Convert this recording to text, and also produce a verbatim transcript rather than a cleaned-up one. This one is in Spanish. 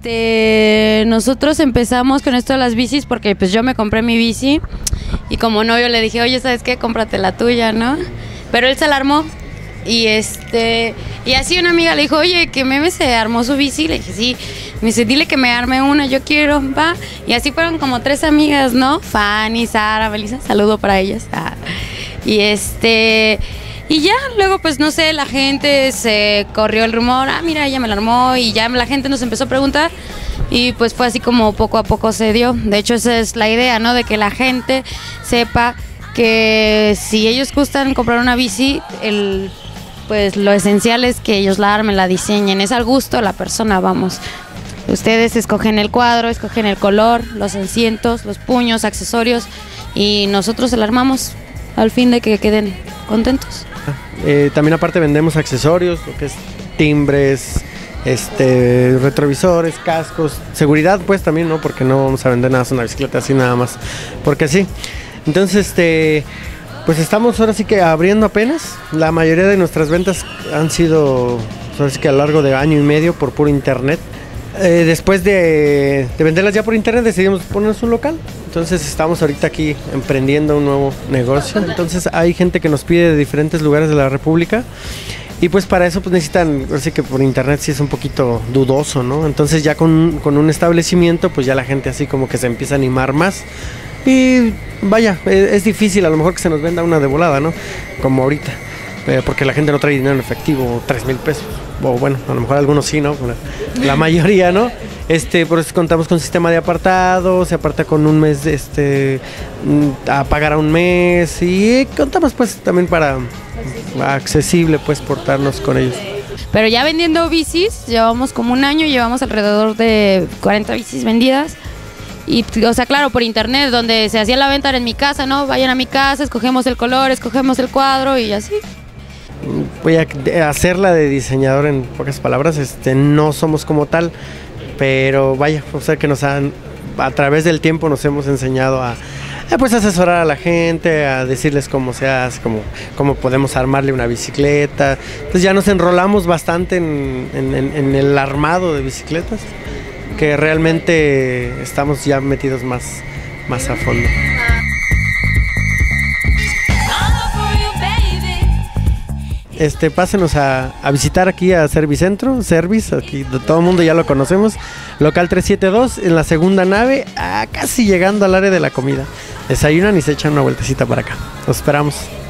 este, nosotros empezamos con esto de las bicis porque pues yo me compré mi bici y como novio le dije, oye, ¿sabes qué? Cómprate la tuya, ¿no? Pero él se la armó y este, y así una amiga le dijo, oye, que Meme se armó su bici, le dije, sí, me dice, dile que me arme una, yo quiero, va, y así fueron como tres amigas, ¿no? Fanny, Sara, Melissa, saludo para ellas, ah. y este... Y ya, luego pues no sé, la gente se corrió el rumor, ah mira, ella me la armó y ya la gente nos empezó a preguntar y pues fue así como poco a poco se dio. De hecho esa es la idea, ¿no? De que la gente sepa que si ellos gustan comprar una bici, el, pues lo esencial es que ellos la armen, la diseñen, es al gusto de la persona, vamos. Ustedes escogen el cuadro, escogen el color, los asientos, los puños, accesorios y nosotros se la armamos al fin de que queden contentos. Eh, también aparte vendemos accesorios, lo que es timbres, este, retrovisores, cascos, seguridad pues también, ¿no? Porque no vamos a vender nada, una bicicleta así nada más, porque sí. Entonces, este, pues estamos ahora sí que abriendo apenas. La mayoría de nuestras ventas han sido, ahora sí que a lo largo de año y medio por puro internet. Eh, después de, de venderlas ya por internet decidimos ponernos un local. Entonces estamos ahorita aquí emprendiendo un nuevo negocio. Entonces hay gente que nos pide de diferentes lugares de la República. Y pues para eso pues necesitan, así que por internet sí es un poquito dudoso, ¿no? Entonces ya con, con un establecimiento pues ya la gente así como que se empieza a animar más. Y vaya, es, es difícil a lo mejor que se nos venda una de volada, ¿no? Como ahorita. Eh, porque la gente no trae dinero en efectivo, tres mil pesos. O bueno, a lo mejor algunos sí, ¿no? La, la mayoría, ¿no? Este, por eso contamos con sistema de apartado, se aparta con un mes, este, a pagar a un mes y contamos pues también para accesible pues portarnos con ellos. Pero ya vendiendo bicis, llevamos como un año, llevamos alrededor de cuarenta bicis vendidas. Y, o sea, claro, por internet, donde se hacía la venta era en mi casa, ¿no? Vayan a mi casa, escogemos el color, escogemos el cuadro y así. Voy a hacerla de diseñador en pocas palabras, este, no somos como tal, pero vaya, o sea que nos han, a través del tiempo nos hemos enseñado a, a pues asesorar a la gente, a decirles cómo se hace, cómo, cómo podemos armarle una bicicleta. Entonces ya nos enrolamos bastante en, en, en el armado de bicicletas, que realmente estamos ya metidos más, más a fondo. Este, pásenos a, a visitar aquí a Servicentro, Service, aquí todo el mundo ya lo conocemos, local trescientos setenta y dos, en la segunda nave, a casi llegando al área de la comida. Desayunan y se echan una vueltecita para acá. Los esperamos.